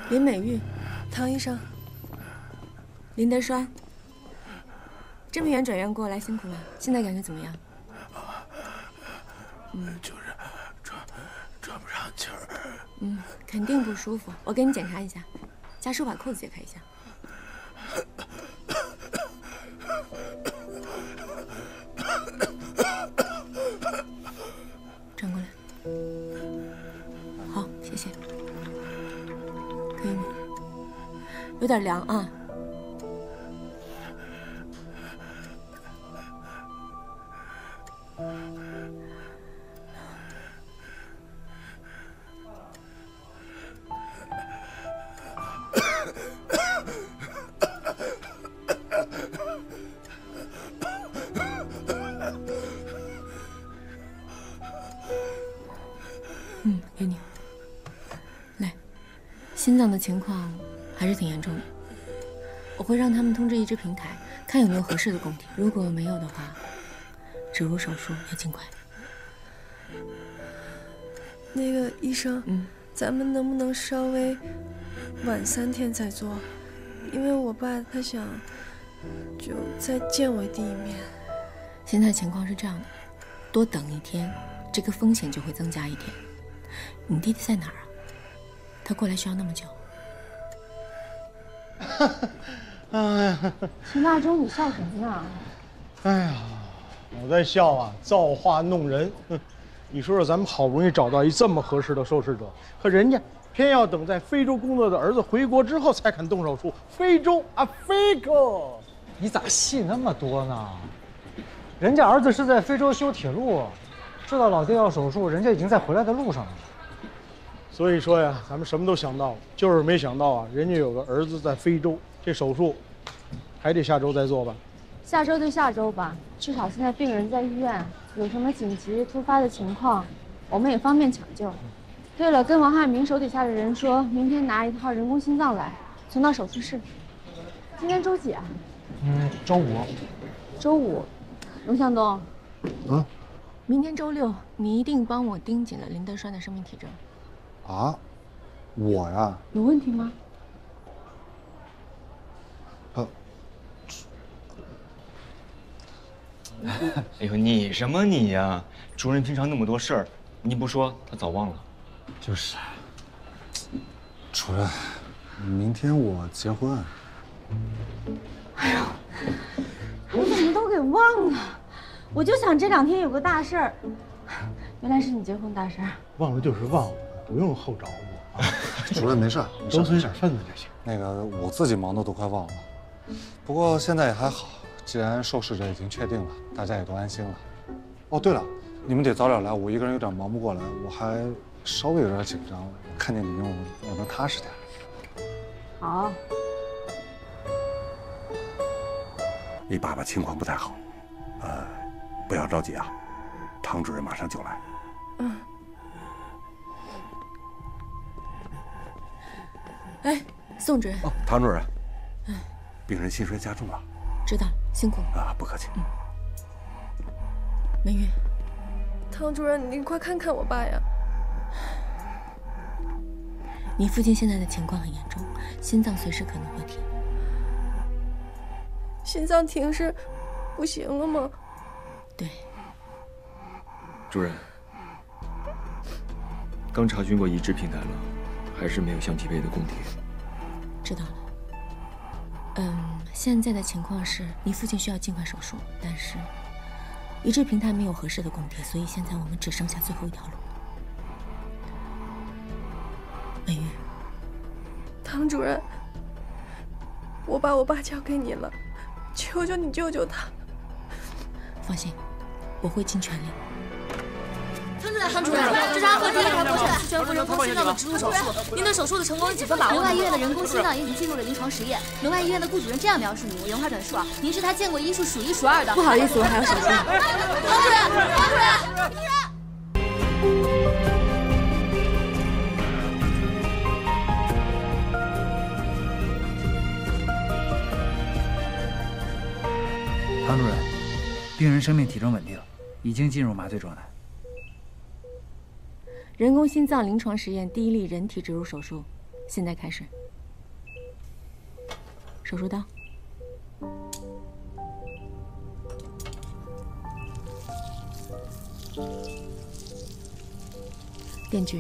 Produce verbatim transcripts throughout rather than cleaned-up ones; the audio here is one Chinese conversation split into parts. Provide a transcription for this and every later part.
林美玉，唐医生，林德栓，这么远转院过来辛苦了，现在感觉怎么样？ 嗯，就是喘喘不上气儿。 嗯，肯定不舒服，我给你检查一下。家属把扣子解开一下。转过来。好，谢谢。可以吗？有点凉啊。嗯，给你。来，心脏的情况还是挺严重的，我会让他们通知移植平台，看有没有合适的供体。如果没有的话，植入手术要尽快。 那个医生， 嗯， 咱们能不能稍微晚三天再做？因为我爸他想就再见我第一面。 现在情况是这样的，多等一天，这个风险就会增加一天。你弟弟在哪儿啊？他过来需要那么久？ 哎呀， 秦大洲，你笑什么呢？ 哎呀，我在笑啊，造化弄人。你说说，咱们好不容易找到一这么合适的受试者，可人家偏要等在非洲工作的儿子回国之后才肯动手术。非洲啊，非洲， 你咋戏那么多呢？人家儿子是在非洲修铁路，知道老爹要手术，人家已经在回来的路上了。 所以说呀，咱们什么都想到了，就是没想到啊，人家有个儿子在非洲，这手术还得下周再做吧。 下周就下周吧，至少现在病人在医院，有什么紧急突发的情况，我们也方便抢救。对了，跟王汉明手底下的人说，明天拿一套人工心脏来，存到手术室。今天周几啊？ 嗯，周五。 周五。龙向东。 嗯。 明天周六，你一定帮我盯紧了林德栓的生命体征。 啊，我呀？ 有问题吗？ 呃。 哎呦，你什么你呀？主任平常那么多事儿，你不说他早忘了。 就是。 主任，明天我结婚。 哎呦，你怎么都给忘了？我就想这两天有个大事儿，原来是你结婚大事儿。 忘了就是忘了，不用后找我啊。 主任没事， 多存点份子就行。 那个我自己忙的都快忘了，不过现在也还好，既然受试者已经确定了，大家也都安心了。哦，对了，你们得早点来，我一个人有点忙不过来，我还稍微有点紧张。看见你们，我我能踏实点。 好。 你爸爸情况不太好，呃，不要着急啊，唐主任马上就来。 嗯。 哎，宋主任。 哦，唐主任。嗯。病人心衰加重了。 知道了，辛苦了。 啊，不客气。 嗯。美玉。 唐主任，你快看看我爸呀！ 你父亲现在的情况很严重，心脏随时可能会停。 心脏停是不行了吗？ 对。 主任，刚查询过移植平台了，还是没有相匹配的供体。 知道了。嗯，现在的情况是你父亲需要尽快手术，但是移植平台没有合适的供体，所以现在我们只剩下最后一条路。美玉。 唐主任，我把我爸交给你了，求求你救救他。 放心，我会尽全力。 唐主任，唐主任，这是阿赫第一台博士全副人工心脏的植入手术，您对手术的成功有几分把握？ 龙外医院的人工心脏已经进入了临床实验。龙外医院的顾主任这样描述你，我原话转述啊，您是他见过医术数一数二的。 不好意思，我还有手术。 唐主任，唐主任，医生。 唐主任，病人生命体征稳定，已经进入麻醉状态。 人工心脏临床实验第一例人体植入手术现在开始。手术刀。电锯。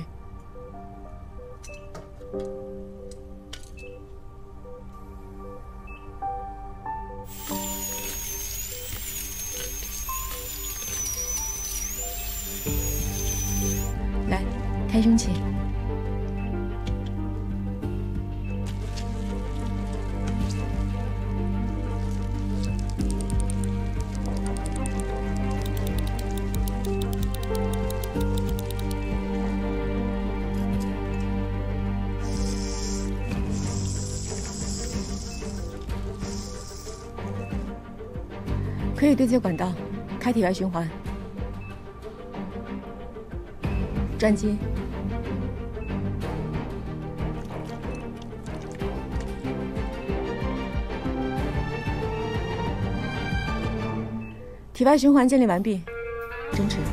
来，开胸器。可以对接管道，开体外循环。转机。体外循环建立完毕，针持。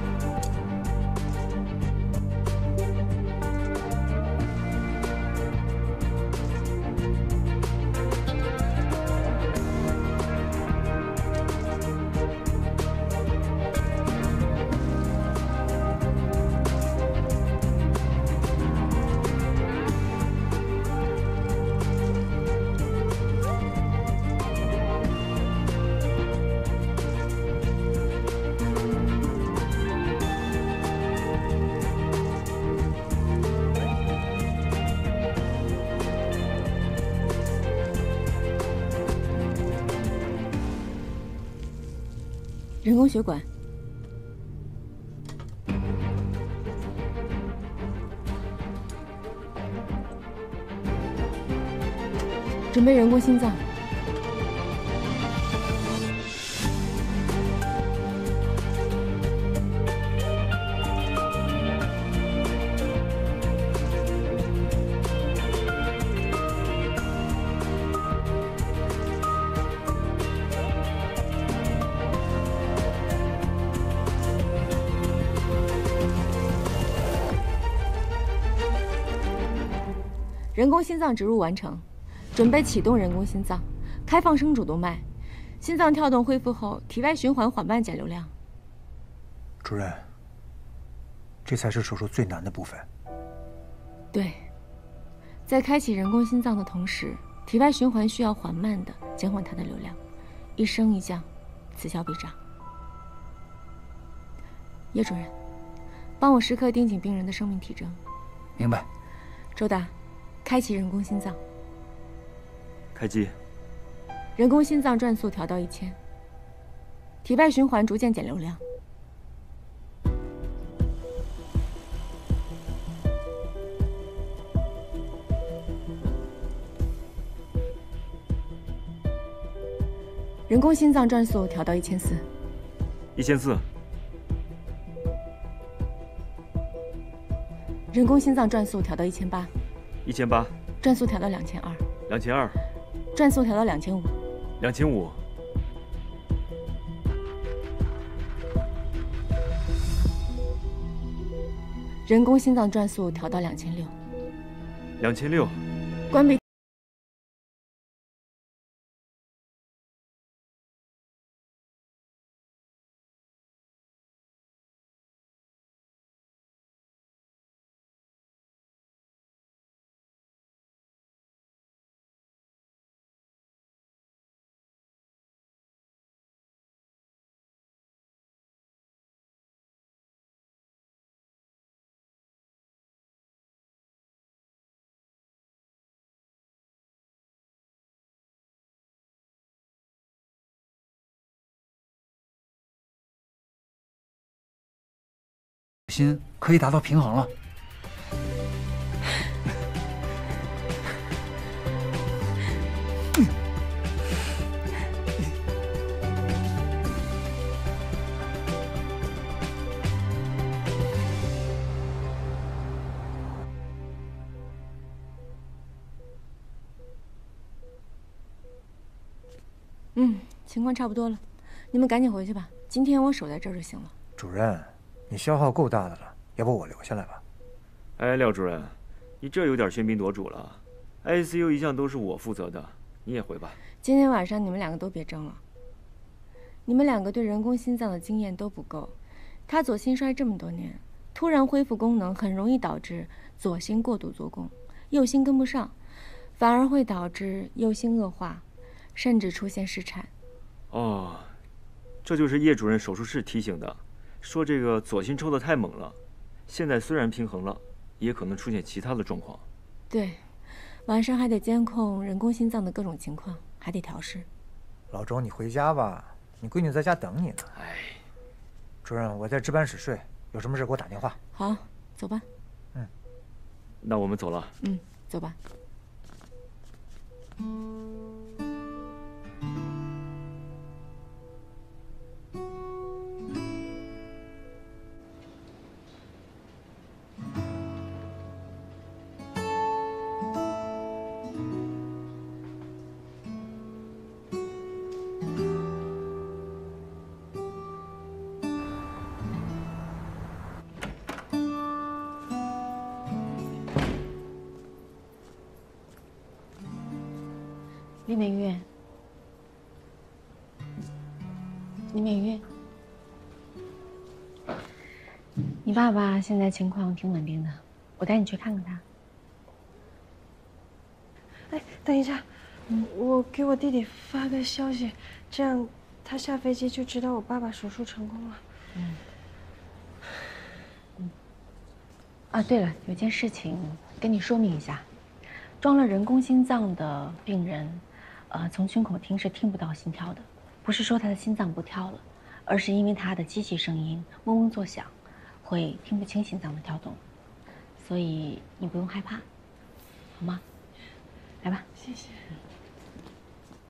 人工血管，准备人工心脏。人工心脏植入完成，准备启动人工心脏，开放声主动脉，心脏跳动恢复后，体外循环缓慢减流量。 主任，这才是手术最难的部分。 对，在开启人工心脏的同时，体外循环需要缓慢的减缓它的流量，一升一降，此消彼长。叶主任，帮我时刻盯紧病人的生命体征。 明白。 周达。开启人工心脏， 开机。 人工心脏转速调到一千，体外循环逐渐减流量。人工心脏转速调到一千四， 一千四。 人工心脏转速调到一千八。 一千八， 转速调到两千二， 两千二， 转速调到两千五， 两千五， 人工心脏转速调到两千六， 两千六， 关闭。 心可以达到平衡了。 嗯，情况差不多了，你们赶紧回去吧。今天我守在这儿就行了。 主任，你消耗够大的了，要不我留下来吧？ 哎，廖主任， 你这有点喧宾夺主了。I C U 一向都是我负责的，你也回吧。 今天晚上你们两个都别争了。你们两个对人工心脏的经验都不够，他左心衰这么多年，突然恢复功能，很容易导致左心过度做功，右心跟不上，反而会导致右心恶化，甚至出现失产。 哦，这就是叶主任手术室提醒的，说这个左心抽得太猛了，现在虽然平衡了，也可能出现其他的状况。 对，晚上还得监控人工心脏的各种情况，还得调试。 老周，你回家吧，你闺女在家等你呢。 哎， 主任，我在值班室睡，有什么事给我打电话。 好，走吧。 嗯，那我们走了。 嗯，走吧。李美玉，李美玉，你爸爸现在情况挺稳定的，我带你去看看他。 哎，等一下，嗯，我给我弟弟发个消息，这样他下飞机就知道我爸爸手术成功了。 嗯。嗯。啊，对了，有件事情跟你说明一下，装了人工心脏的病人。呃，从胸口听是听不到心跳的，不是说他的心脏不跳了，而是因为他的机器声音嗡嗡作响，会听不清心脏的跳动，所以你不用害怕，好吗？来吧， 谢谢。嗯